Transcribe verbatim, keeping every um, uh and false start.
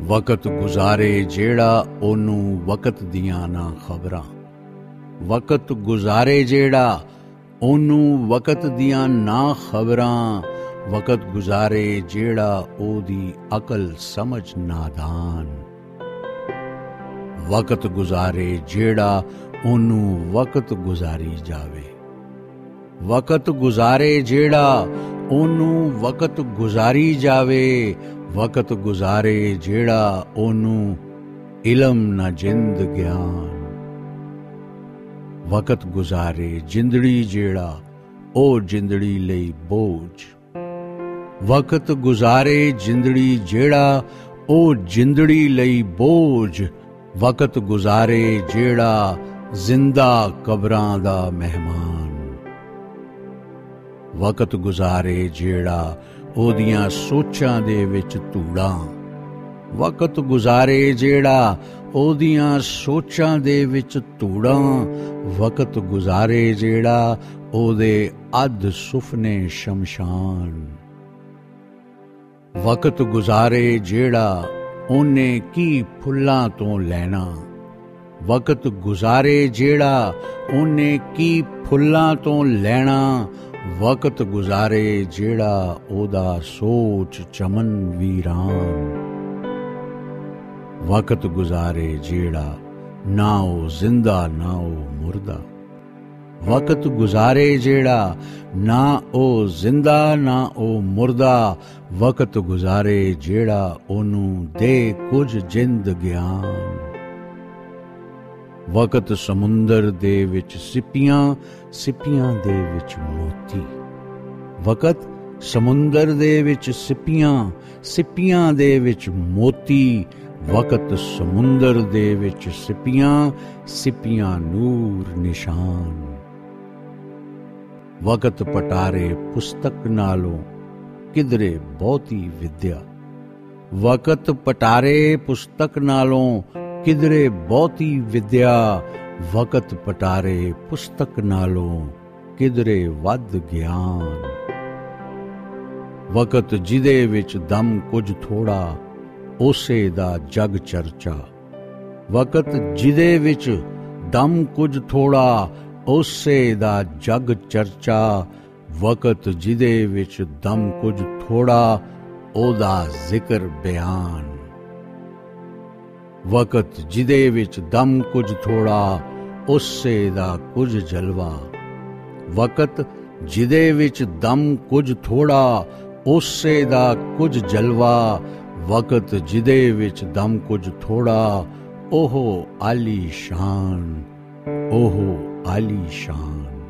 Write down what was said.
वक़्त गुज़ारे जेड़ा ओनू वक़्त दियां ना खबरां। वक़्त गुज़ारे जेड़ा ओनू वक़्त दियां ना खबरां। वक़्त गुज़ारे जेड़ा ओदी अकल समझ नादान। वक़्त गुज़ारे जेड़ा ओनू वक़्त गुज़ारी जावे। वक़्त गुज़ारे जेड़ा ओनू वक़्त गुज़ारी जावे। वक़्त गुज़ारे जेड़ा ओनू इलम न जिंद ज्ञान। वक़्त गुज़ारे जिंदड़ी जेड़ा ओ जिंदड़ी लई बोझ। वक़्त गुज़ारे जिंदड़ी जेड़ा ओ जिंदड़ी लई बोझ। वक़्त गुज़ारे जेड़ा जिंदा कबरां दा मेहमान। वक़्त गुज़ारे जेड़ा ओदियां सोचां दे विच धूड़ां। वक़्त गुज़ारे जेड़ा ओदियां सोचां दे विच धूड़ां। वक़्त गुज़ारे जेड़ा ओदे अध सुफने शमशान। वक़्त गुज़ारे जेड़ा ओने की फुल्लां तो लैना। वक़्त गुज़ारे जेड़ा ओने की फुल्लां तो लैना। वक़्त गुज़ारे जेड़ा ओदा सोच चमन वीरान। वक़्त गुज़ारे जेड़ा ना ओ जिंदा ना ओ मुर्दा। वक़्त गुज़ारे जेड़ा ना ओ जिंदा ना ओ मुर्दा। वक़्त गुज़ारे जेड़ा ओनू दे कुछ जिंद ज्ञान। वक़्त समुंदर दे विच सिपियां सिपियां दे विच मोती। वक़्त समुंदर दे विच सिपियां सिपियां दे विच मोती। वक़्त समुंदर दे विच सिपियां सिपियां नूर निशान। वक़्त पटारे पुस्तक नालों किधरे बहुती विद्या। वक़्त पटारे पुस्तक नालों किधरे बहुती विद्या। वक़्त पटारे पुस्तक नालों किधरे वध ज्ञान। वक़्त जिदे विच दम कुछ थोड़ा ओसे दा जग चर्चा। वक़्त जिदे विच दम कुछ थोड़ा ओसे दा जग चर्चा। वक़्त जिदे विच दम कुछ थोड़ा ओदा जिक्र बयान। वक़्त जिदे विच दम कुछ थोड़ा ओसे दा कुछ जलवा। वक़्त जिदे विच दम कुछ थोड़ा ओसे दा कुछ जलवा। वक़्त जिदे विच दम कुछ थोड़ा ओहो आली शान। ओहो आली शान।